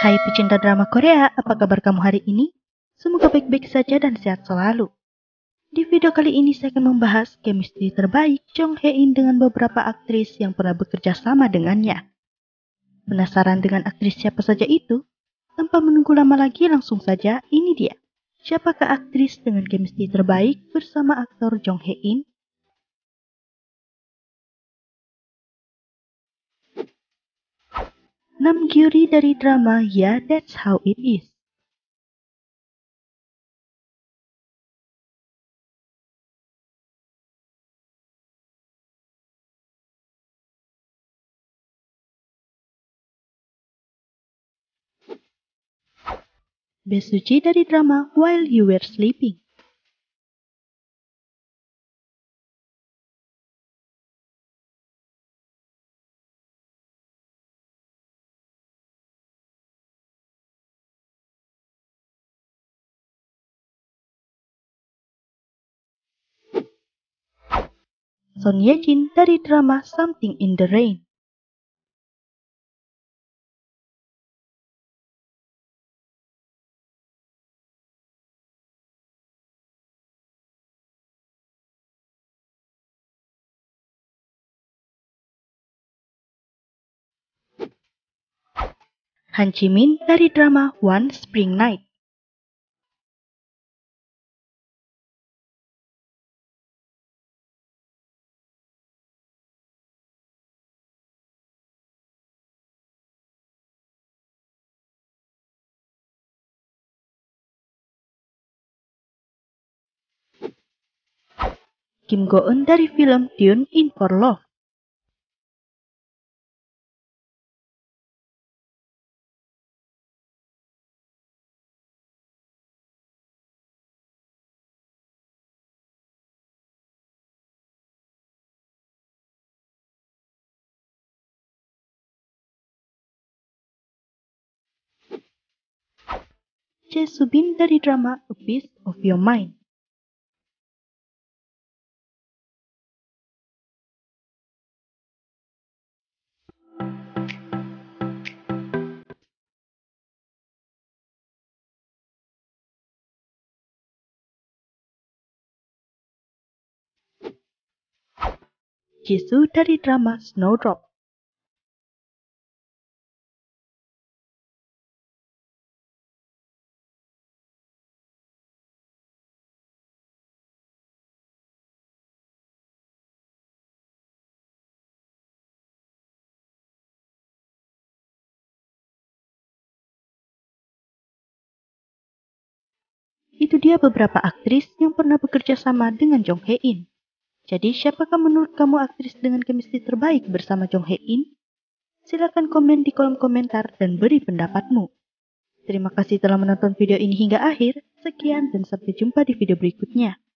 Hai pecinta drama Korea, apa kabar kamu hari ini? Semoga baik-baik saja dan sehat selalu. Di video kali ini saya akan membahas chemistry terbaik Jong Hae-in dengan beberapa aktris yang pernah bekerja sama dengannya. Penasaran dengan aktris siapa saja itu? Tanpa menunggu lama lagi, langsung saja ini dia. Siapakah aktris dengan chemistry terbaik bersama aktor Jong Hae-in? Nam Gyuri dari drama Yeah, That's How It Is. Bae Suji dari drama While You Were Sleeping. Son Ye Jin dari drama Something in the Rain. Han Ji Min dari drama One Spring Night. Kim Go Eun dari film Dune in For Love. Jae Soo Bin dari drama A Piece of Your Mind. Jisoo dari drama Snowdrop. Itu dia beberapa aktris yang pernah bekerja sama dengan Jong Hae-in. Jadi siapakah menurut kamu aktris dengan chemistry terbaik bersama Jong Hae-in? Silakan komen di kolom komentar dan beri pendapatmu. Terima kasih telah menonton video ini hingga akhir. Sekian dan sampai jumpa di video berikutnya.